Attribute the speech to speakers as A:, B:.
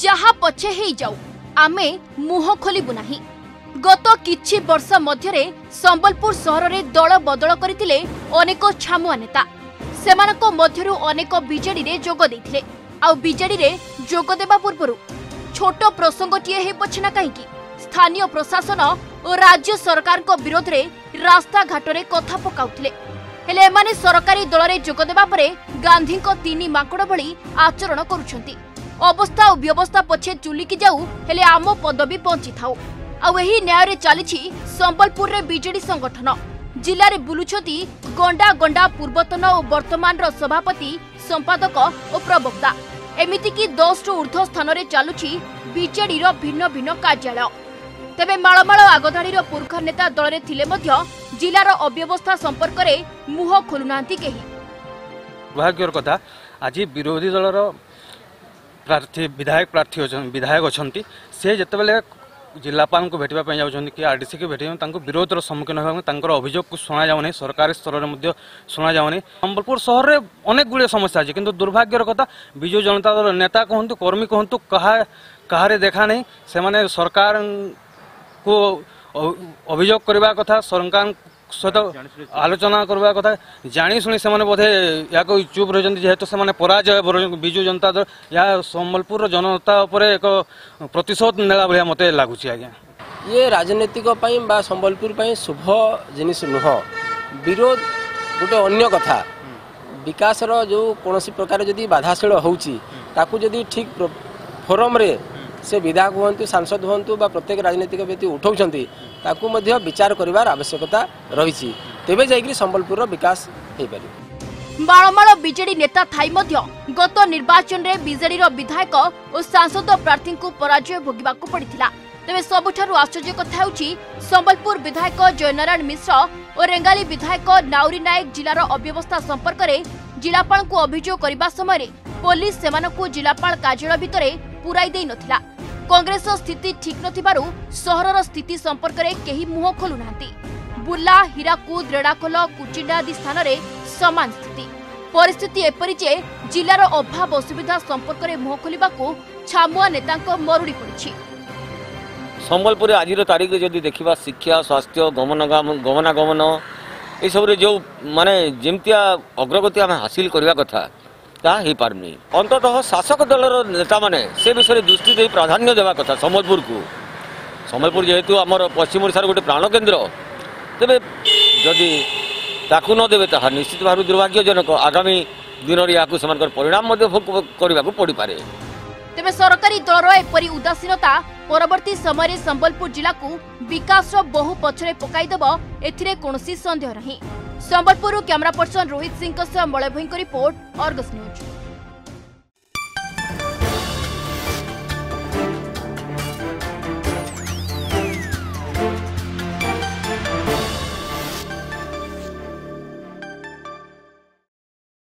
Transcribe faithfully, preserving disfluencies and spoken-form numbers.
A: जहा पछे ही जाऊ आमे मुह खोलिबु नाही। गत किछि वर्ष मध्यरे संबलपुर सहर में दल बदल करथिले अनेक छामुआ नेता। सेमानक मध्यरु अनेक बीजेडी रे जोग देथिले। आ बीजेडी रे जोग देबा पूर्वरु छोट प्रसंगटिए हे पछना काहेकि स्थानीय प्रशासन और राज्य सरकार को विरोध रे रास्ता घाट रे कथा पकाउथिले। हेले एमाने सरकारी दल रे जोग देबा परे गांधी को तीनी माकड़ भली आचरण करूछंती। अवस्था और व्यवस्था पछे चुलिकी जाऊ हेले आम पदवी पहुंची थाउ। आउ एही न्याय रे चलीछि संबलपुर रे बीजेडी संगठन। जिले में बुलुछंती गंडा गंडा पूर्वतन और वर्तमान रो सभापति संपादक और प्रवक्ता। एमिति की दस रु ऊर्ध्व स्थान रे चालुछि बीजेडी रो भिन्न भिन्न कार्यालय। तेबे मालमाल आगधाड़ी पुरखा नेता दल रे थिले मध्य जिलार अव्यवस्था संपर्क रे मुह खोलुनांती केही।
B: दुर्भाग्यर कथा आज विरोधी दलर प्रार्थी विधायक प्रार्थी विधायक अछंती से जेतेबेले जिलापाल को भेटवा पे जाउछंती कि आरडीसी के भेटे तांको विरोधर सम्मुखीन होगा तांकर अभियोग को सुना जाउनी सरकारी स्तर रे मध्य सुना जाउनी। संबलपुर शहर रे अनेक गुळे समस्या अछि किंतु दुर्भाग्यर कथा विजु जनता दल नेता कहंतु कर्मी कहंतु कहा कहारे देखा नहीं से माने सरकार को अभियोग करबा कथा सरकार सहित आलोचना करबा कथा जानी सुनी से माने बोधे या को चुप रहजंती जेहेतु से माने पराजय विजु जनता दल या संबलपुर जनता ऊपर एक प्रतिशोध नेला भलिया मते लागुची। आज्ञा
C: ये राजनीतिक पई बा संबलपुर पई शुभ जिनिस नुह विरोध गोटे अन्य कथा विकास रो जो कोनोसी प्रकार जदी बाधाशील होउची ताकू जदी ठीक फोरम रे से विधायक हूँ सांसद हूँ बा प्रत्येक राजनीतिक व्यक्ति उठाउछंती ताकू मध्य विचार करिवार आवश्यकता रही तेबे जाइकरी संबलपुर विकास हो पारे।
A: मालमाल बीजेडी नेता थाई मध्य गत निर्वाचन रे बीजेडी रो विधायक और सांसद प्रार्थी को पराजय भोगिबाकू पड़िथिला। तेबे सबुठारु आश्चर्य कथा होउची संबलपुर विधायक जयनारायण मिश्र और रेंगाली विधायक नाउरी नायक जिलार अव्यवस्था संपर्क में जिलापाल को अभियोग करबा समय पुलिस सेमानकू जिलापाल कार्यालय भितरे पुराई देई नथिला। कांग्रेस स्थिति ठीक नथिबारु सहरर स्थिति संपर्क में केही मुह खोलु नांती। बुला हीराकुद रेड़ाखोल कुचिंडा आदि स्थान रे समान स्थिति परिस्थिति एपरि जे जिलार अभाव असुविधा संपर्क में मुह खोलिबाकू छामुआ नेतांक मरुड़ी पड़िछि।
D: संबलपुर आज तारीख जदि देखा शिक्षा स्वास्थ्य गमनागमन गमनागमन ये सब जो माने जमतिया अग्रगति आम हासिल करने कथा ता ही पारनी। अंततः शासक दलर नेता माने से विषय दृष्टि दे प्राधान्य देवा कथा संबलपुर को। संबलपुर जेहेतु आमर पश्चिम ओडिशार गोटे प्राण केन्द्र तेरे जदि ताकू न देवे ताहा निश्चित भाव दुर्भाग्यजनक आगामी दिन में परिणाम करने को पड़ पारे।
A: तेबे सरकारी दलर एपरी उदासीनता परवर्ती समय संबलपुर जिला को विकास बहु पछरे पकाईदेव एथिरे कोनोसी संदेह नहीं। Sambalpur camera person Rohit Singh Malay Bhoi report Argus news.